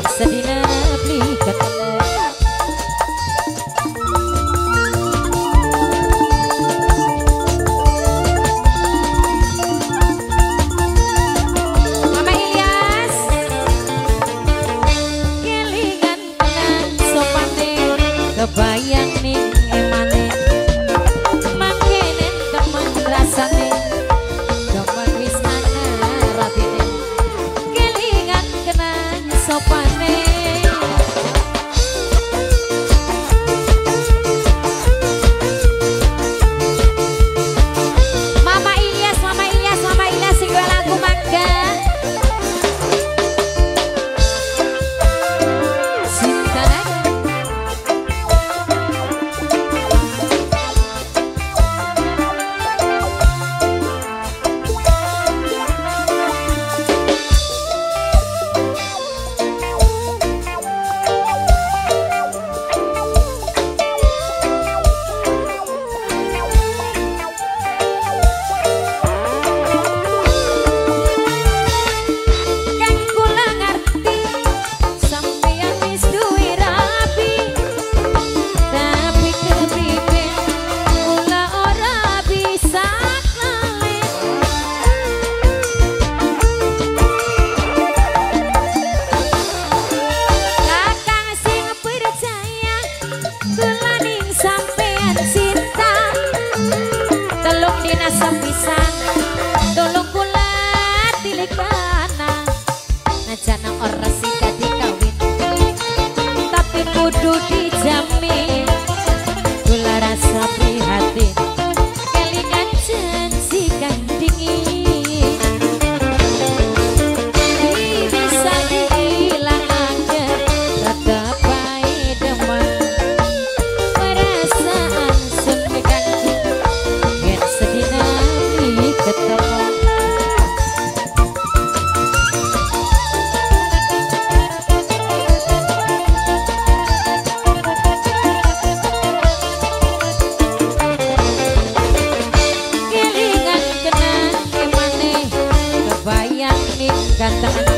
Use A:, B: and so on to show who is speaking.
A: sedina beli ketemu. Mama Ilyas kelingan tenan sopane kebayang ning emane mangkenen temen rasane temen wis ana ratine kelingan kenan sopane. Mama Ilyas sing dua lagu mangga. Cinta lagi. Kan kula ngerti sampeyan wis duwe rapi, tapi kepriwe kula ora bisa ngalih. Kakang sing percaya kula ning sampeyan cinta, telung dina sepisan tolong kula tilikana. Najana ora sida dikawin tapi kudu dijamin. Kula rasa prihatin kelingan janji kang dingin bisa dihilangake rada bae demam perasaan sun kanggo yen sedina beli ketemu. Kelingan kenang emane kebayang ning ganteng